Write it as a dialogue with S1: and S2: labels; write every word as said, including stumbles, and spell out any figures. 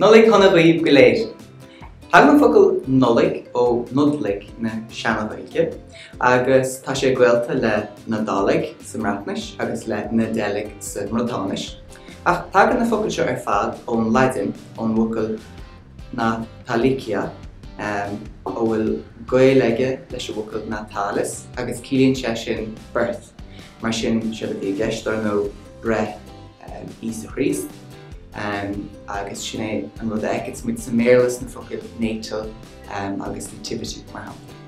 S1: Nollaig chun daoibh go léir. Thugam focail nollaig ó nudlaig na seanna Gaeilge, agus tá sé gaolta le na daoibh sa mreachnis agus le na déalaigh sa mreatánis. Ach tagan na focail seo ar fad ón Léinn ón bhucail na Cheiliúradh um, ó bhfuil Gaeilge leis a bhucail na talas agus cílíonn sé sin birth. Mar sin sibh é gceistar nó breith um, Íos Chríost. Um, agus sin é an rud éigit muid sa méarlas na focail nétal um, agus nativity mar